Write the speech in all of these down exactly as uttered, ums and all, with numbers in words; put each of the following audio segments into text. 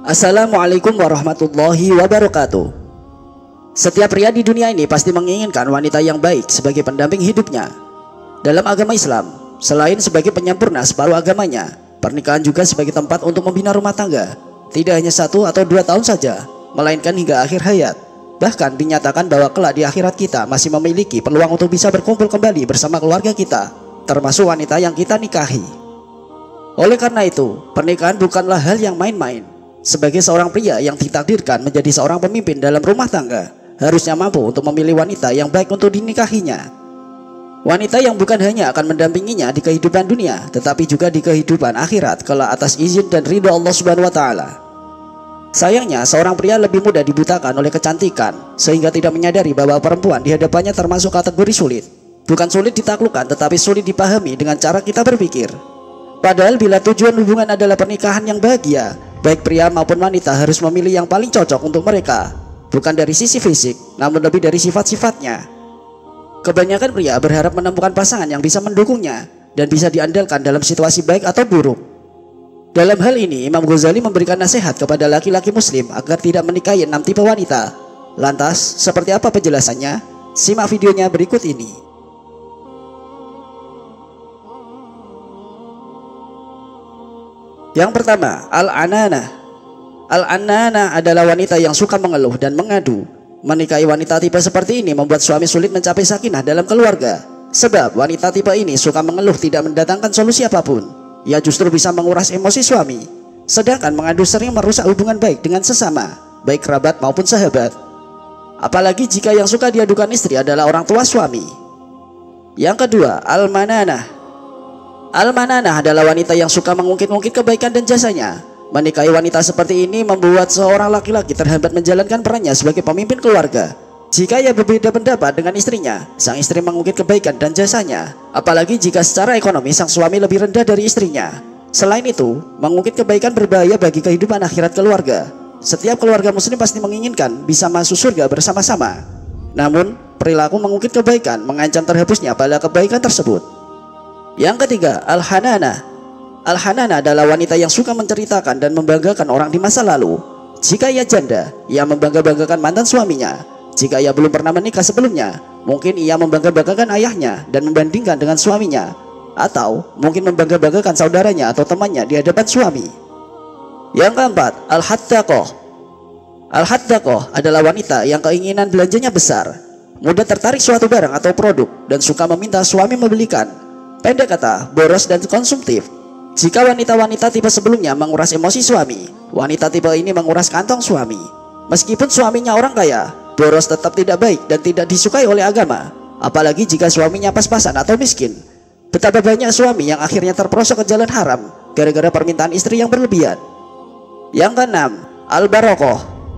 Assalamualaikum warahmatullahi wabarakatuh. Setiap pria di dunia ini pasti menginginkan wanita yang baik sebagai pendamping hidupnya. Dalam agama Islam, selain sebagai penyempurna separuh agamanya, pernikahan juga sebagai tempat untuk membina rumah tangga. Tidak hanya satu atau dua tahun saja, melainkan hingga akhir hayat. Bahkan dinyatakan bahwa kelak di akhirat kita masih memiliki peluang untuk bisa berkumpul kembali bersama keluarga kita, termasuk wanita yang kita nikahi. Oleh karena itu, pernikahan bukanlah hal yang main-main. Sebagai seorang pria yang ditakdirkan menjadi seorang pemimpin dalam rumah tangga, harusnya mampu untuk memilih wanita yang baik untuk dinikahinya. Wanita yang bukan hanya akan mendampinginya di kehidupan dunia, tetapi juga di kehidupan akhirat kelak atas izin dan ridho Allah Subhanahu wa Ta'ala. Sayangnya, seorang pria lebih mudah dibutakan oleh kecantikan, sehingga tidak menyadari bahwa perempuan di hadapannya termasuk kategori sulit. Bukan sulit ditaklukkan, tetapi sulit dipahami dengan cara kita berpikir. Padahal bila tujuan hubungan adalah pernikahan yang bahagia, baik pria maupun wanita harus memilih yang paling cocok untuk mereka. Bukan dari sisi fisik, namun lebih dari sifat-sifatnya. Kebanyakan pria berharap menemukan pasangan yang bisa mendukungnya dan bisa diandalkan dalam situasi baik atau buruk. Dalam hal ini, Imam Ghazali memberikan nasihat kepada laki-laki muslim agar tidak menikahi enam tipe wanita. Lantas, seperti apa penjelasannya? Simak videonya berikut ini. Yang pertama, al-ananah. Al-ananah adalah wanita yang suka mengeluh dan mengadu. Menikahi wanita tipe seperti ini membuat suami sulit mencapai sakinah dalam keluarga. Sebab wanita tipe ini suka mengeluh tidak mendatangkan solusi apapun. Ia justru bisa menguras emosi suami. Sedangkan mengadu sering merusak hubungan baik dengan sesama, baik kerabat maupun sahabat. Apalagi jika yang suka diadukan istri adalah orang tua suami. Yang kedua, al-mananah. Al-mananah adalah wanita yang suka mengungkit-ungkit kebaikan dan jasanya. Menikahi wanita seperti ini membuat seorang laki-laki terhambat menjalankan perannya sebagai pemimpin keluarga. Jika ia berbeda pendapat dengan istrinya, sang istri mengungkit kebaikan dan jasanya. Apalagi jika secara ekonomi sang suami lebih rendah dari istrinya. Selain itu, mengungkit kebaikan berbahaya bagi kehidupan akhirat keluarga. Setiap keluarga muslim pasti menginginkan bisa masuk surga bersama-sama. Namun, perilaku mengungkit kebaikan mengancam terhapusnya pahala kebaikan tersebut. Yang ketiga, al-hananah. Al-hananah adalah wanita yang suka menceritakan dan membanggakan orang di masa lalu. Jika ia janda, ia membangga-banggakan mantan suaminya. Jika ia belum pernah menikah sebelumnya, mungkin ia membangga-banggakan ayahnya dan membandingkan dengan suaminya. Atau mungkin membangga-banggakan saudaranya atau temannya di hadapan suami. Yang keempat, al-haddaqah. Al-haddaqah adalah wanita yang keinginan belanjanya besar, mudah tertarik suatu barang atau produk, dan suka meminta suami membelikan. Pendek kata, boros dan konsumtif. Jika wanita-wanita tipe sebelumnya menguras emosi suami, wanita tipe ini menguras kantong suami. Meskipun suaminya orang kaya, boros tetap tidak baik dan tidak disukai oleh agama. Apalagi jika suaminya pas-pasan atau miskin. Betapa banyak suami yang akhirnya terperosok ke jalan haram gara-gara permintaan istri yang berlebihan. Yang keenam, al-barokoh.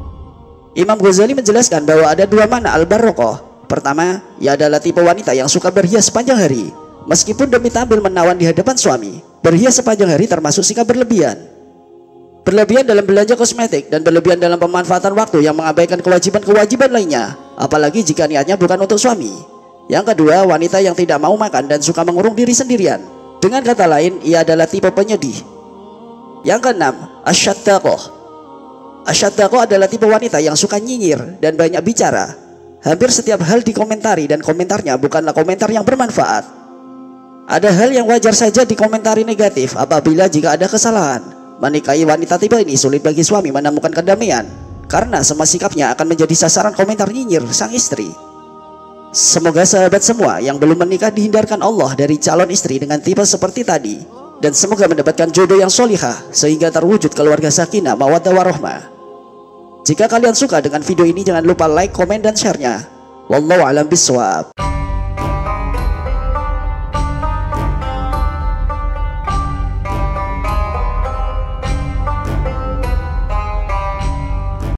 Imam Ghazali menjelaskan bahwa ada dua makna al-barokoh. Pertama, ia adalah tipe wanita yang suka berhias sepanjang hari. Meskipun demi tampil menawan di hadapan suami, berhias sepanjang hari termasuk sikap berlebihan. Berlebihan dalam belanja kosmetik dan berlebihan dalam pemanfaatan waktu yang mengabaikan kewajiban-kewajiban lainnya, apalagi jika niatnya bukan untuk suami. Yang kedua, wanita yang tidak mau makan dan suka mengurung diri sendirian. Dengan kata lain, ia adalah tipe penyedih. Yang keenam, asyaddaqah. Asyaddaqah adalah tipe wanita yang suka nyinyir dan banyak bicara. Hampir setiap hal dikomentari dan komentarnya bukanlah komentar yang bermanfaat. Ada hal yang wajar saja dikomentari negatif apabila jika ada kesalahan. Menikahi wanita tipe ini sulit bagi suami menemukan kedamaian, karena semua sikapnya akan menjadi sasaran komentar nyinyir sang istri. Semoga sahabat semua yang belum menikah dihindarkan Allah dari calon istri dengan tipe seperti tadi. Dan semoga mendapatkan jodoh yang solihah sehingga terwujud keluarga sakinah mawaddah warahmah. Jika kalian suka dengan video ini, jangan lupa like, komen, dan share-nya. Wallahu a'lam bishawab.